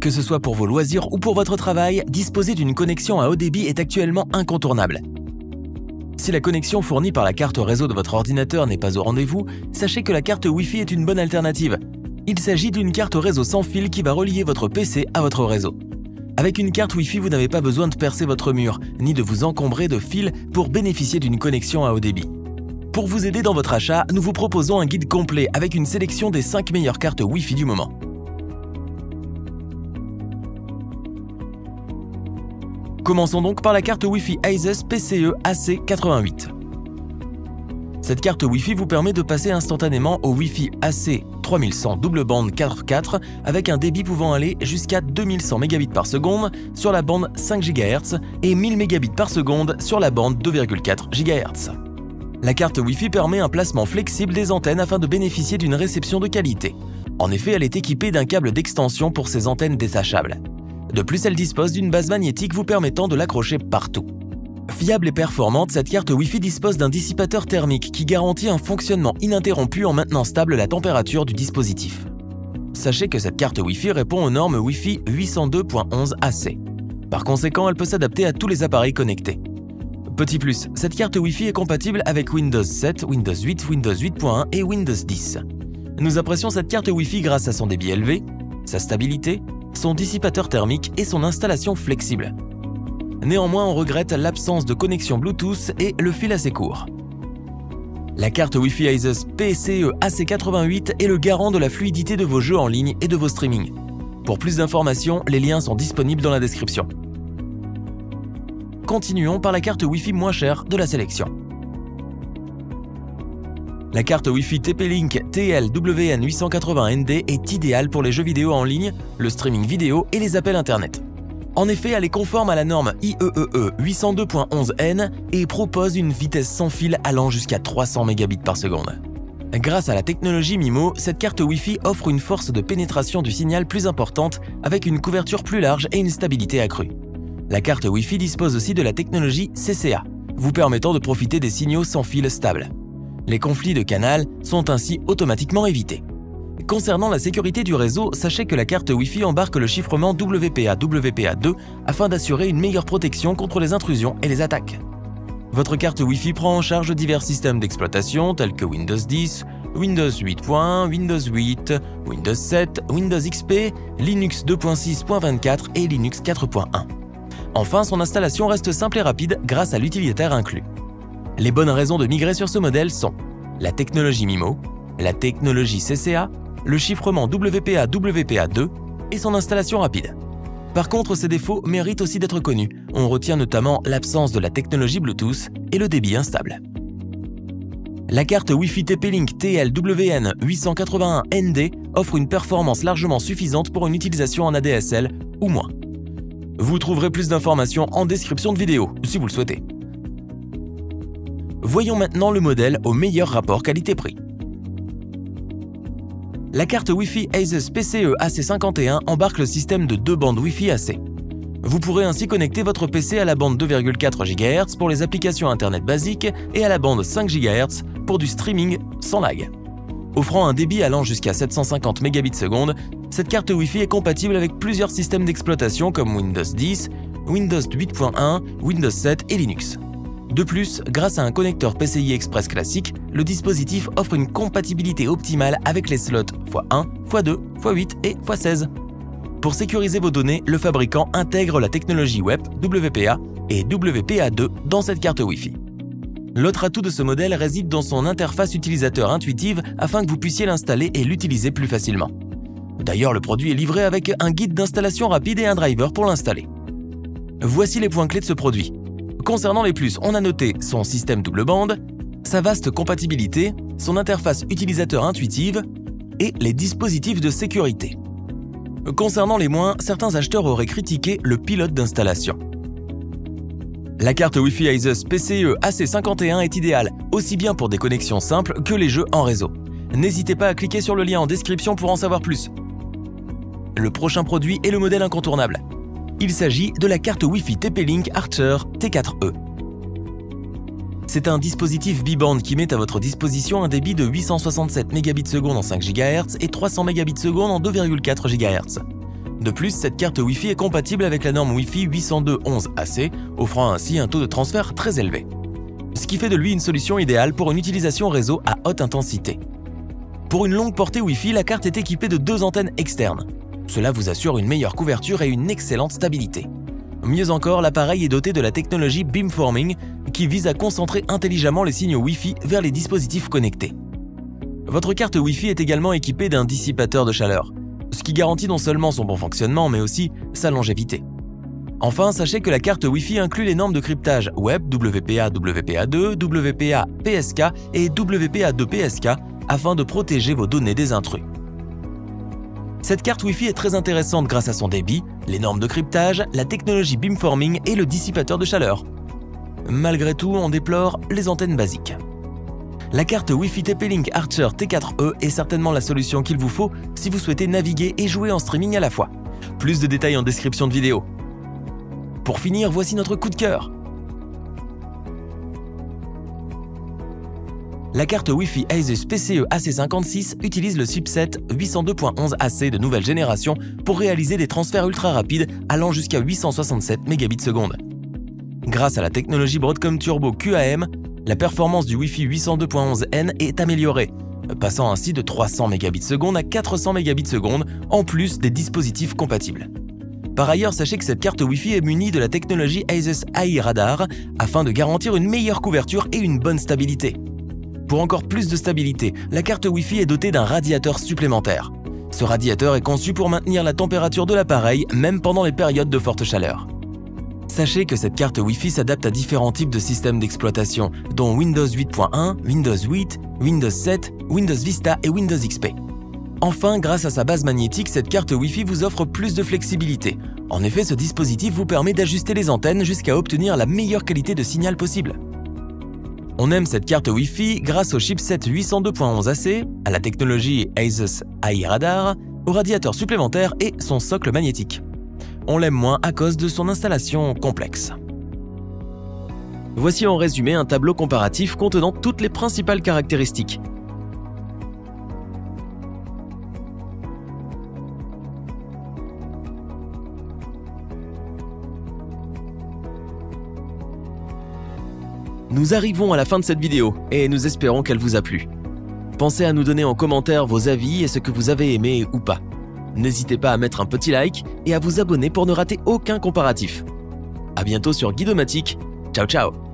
Que ce soit pour vos loisirs ou pour votre travail, disposer d'une connexion à haut débit est actuellement incontournable. Si la connexion fournie par la carte réseau de votre ordinateur n'est pas au rendez-vous, sachez que la carte Wi-Fi est une bonne alternative. Il s'agit d'une carte réseau sans fil qui va relier votre PC à votre réseau. Avec une carte Wi-Fi, vous n'avez pas besoin de percer votre mur, ni de vous encombrer de fils pour bénéficier d'une connexion à haut débit. Pour vous aider dans votre achat, nous vous proposons un guide complet avec une sélection des 5 meilleures cartes Wi-Fi du moment. Commençons donc par la carte Wi-Fi Asus PCE AC88. Cette carte Wi-Fi vous permet de passer instantanément au Wi-Fi AC3100 double bande 4x4 avec un débit pouvant aller jusqu'à 2100 Mbps sur la bande 5 GHz et 1000 Mbps sur la bande 2,4 GHz. La carte Wi-Fi permet un placement flexible des antennes afin de bénéficier d'une réception de qualité. En effet, elle est équipée d'un câble d'extension pour ses antennes détachables. De plus, elle dispose d'une base magnétique vous permettant de l'accrocher partout. Fiable et performante, cette carte Wi-Fi dispose d'un dissipateur thermique qui garantit un fonctionnement ininterrompu en maintenant stable la température du dispositif. Sachez que cette carte Wi-Fi répond aux normes Wi-Fi 802.11 AC. Par conséquent, elle peut s'adapter à tous les appareils connectés. Petit plus, cette carte Wi-Fi est compatible avec Windows 7, Windows 8, Windows 8.1 et Windows 10. Nous apprécions cette carte Wi-Fi grâce à son débit élevé, sa stabilité, son dissipateur thermique et son installation flexible. Néanmoins, on regrette l'absence de connexion Bluetooth et le fil assez court. La carte Wi-Fi Asus PCE AC88 est le garant de la fluidité de vos jeux en ligne et de vos streamings. Pour plus d'informations, les liens sont disponibles dans la description. Continuons par la carte Wi-Fi moins chère de la sélection. La carte Wi-Fi TP-Link TL-WN880ND est idéale pour les jeux vidéo en ligne, le streaming vidéo et les appels internet. En effet, elle est conforme à la norme IEEE 802.11n et propose une vitesse sans fil allant jusqu'à 300 Mbps. Grâce à la technologie MIMO, cette carte Wi-Fi offre une force de pénétration du signal plus importante avec une couverture plus large et une stabilité accrue. La carte Wi-Fi dispose aussi de la technologie CCA, vous permettant de profiter des signaux sans fil stables. Les conflits de canal sont ainsi automatiquement évités. Concernant la sécurité du réseau, sachez que la carte Wi-Fi embarque le chiffrement WPA2 afin d'assurer une meilleure protection contre les intrusions et les attaques. Votre carte Wi-Fi prend en charge divers systèmes d'exploitation tels que Windows 10, Windows 8.1, Windows 8, Windows 7, Windows XP, Linux 2.6.24 et Linux 4.1. Enfin, son installation reste simple et rapide grâce à l'utilitaire inclus. Les bonnes raisons de migrer sur ce modèle sont la technologie MIMO, la technologie CCA, le chiffrement WPA2 et son installation rapide. Par contre, ces défauts méritent aussi d'être connus. On retient notamment l'absence de la technologie Bluetooth et le débit instable. La carte Wi-Fi TP-Link TL-WN881ND offre une performance largement suffisante pour une utilisation en ADSL ou moins. Vous trouverez plus d'informations en description de vidéo, si vous le souhaitez. Voyons maintenant le modèle au meilleur rapport qualité-prix. La carte Wi-Fi Asus PCE AC51 embarque le système de 2 bandes Wi-Fi AC. Vous pourrez ainsi connecter votre PC à la bande 2,4 GHz pour les applications Internet basiques et à la bande 5 GHz pour du streaming sans lag. Offrant un débit allant jusqu'à 750 Mbps, cette carte Wi-Fi est compatible avec plusieurs systèmes d'exploitation comme Windows 10, Windows 8.1, Windows 7 et Linux. De plus, grâce à un connecteur PCI Express classique, le dispositif offre une compatibilité optimale avec les slots x1, x2, x8 et x16. Pour sécuriser vos données, le fabricant intègre la technologie web WPA et WPA2 dans cette carte Wi-Fi. L'autre atout de ce modèle réside dans son interface utilisateur intuitive afin que vous puissiez l'installer et l'utiliser plus facilement. D'ailleurs, le produit est livré avec un guide d'installation rapide et un driver pour l'installer. Voici les points clés de ce produit. Concernant les plus, on a noté son système double bande, sa vaste compatibilité, son interface utilisateur intuitive et les dispositifs de sécurité. Concernant les moins, certains acheteurs auraient critiqué le pilote d'installation. La carte Wi-Fi Asus PCE AC51 est idéale, aussi bien pour des connexions simples que les jeux en réseau. N'hésitez pas à cliquer sur le lien en description pour en savoir plus. Le prochain produit est le modèle incontournable. Il s'agit de la carte Wi-Fi TP-Link Archer T4e. C'est un dispositif bi-bande qui met à votre disposition un débit de 867 Mbps en 5 GHz et 300 Mbps en 2,4 GHz. De plus, cette carte Wi-Fi est compatible avec la norme Wi-Fi 802.11ac, offrant ainsi un taux de transfert très élevé. Ce qui fait de lui une solution idéale pour une utilisation réseau à haute intensité. Pour une longue portée Wi-Fi, la carte est équipée de 2 antennes externes. Cela vous assure une meilleure couverture et une excellente stabilité. Mieux encore, l'appareil est doté de la technologie beamforming qui vise à concentrer intelligemment les signaux Wi-Fi vers les dispositifs connectés. Votre carte Wi-Fi est également équipée d'un dissipateur de chaleur, ce qui garantit non seulement son bon fonctionnement mais aussi sa longévité. Enfin, sachez que la carte Wi-Fi inclut les normes de cryptage Web WPA, WPA2, WPA PSK et WPA2 PSK afin de protéger vos données des intrus. Cette carte Wi-Fi est très intéressante grâce à son débit, les normes de cryptage, la technologie beamforming et le dissipateur de chaleur. Malgré tout, on déplore les antennes basiques. La carte Wi-Fi TP-Link Archer T4e est certainement la solution qu'il vous faut si vous souhaitez naviguer et jouer en streaming à la fois. Plus de détails en description de vidéo. Pour finir, voici notre coup de cœur. La carte Wi-Fi Asus PCE AC56 utilise le chipset 802.11ac de nouvelle génération pour réaliser des transferts ultra rapides allant jusqu'à 867 Mbps. Grâce à la technologie Broadcom Turbo QAM, la performance du Wi-Fi 802.11n est améliorée, passant ainsi de 300 Mbps à 400 Mbps en plus des dispositifs compatibles. Par ailleurs, sachez que cette carte Wi-Fi est munie de la technologie Asus AI Radar afin de garantir une meilleure couverture et une bonne stabilité. Pour encore plus de stabilité, la carte Wi-Fi est dotée d'un radiateur supplémentaire. Ce radiateur est conçu pour maintenir la température de l'appareil même pendant les périodes de forte chaleur. Sachez que cette carte Wi-Fi s'adapte à différents types de systèmes d'exploitation, dont Windows 8.1, Windows 8, Windows 7, Windows Vista et Windows XP. Enfin, grâce à sa base magnétique, cette carte Wi-Fi vous offre plus de flexibilité. En effet, ce dispositif vous permet d'ajuster les antennes jusqu'à obtenir la meilleure qualité de signal possible. On aime cette carte Wi-Fi grâce au chipset 802.11ac, à la technologie Asus AI Radar, au radiateur supplémentaire et son socle magnétique. On l'aime moins à cause de son installation complexe. Voici en résumé un tableau comparatif contenant toutes les principales caractéristiques. Nous arrivons à la fin de cette vidéo et nous espérons qu'elle vous a plu. Pensez à nous donner en commentaire vos avis et ce que vous avez aimé ou pas. N'hésitez pas à mettre un petit like et à vous abonner pour ne rater aucun comparatif. À bientôt sur Guidomatic. Ciao ciao.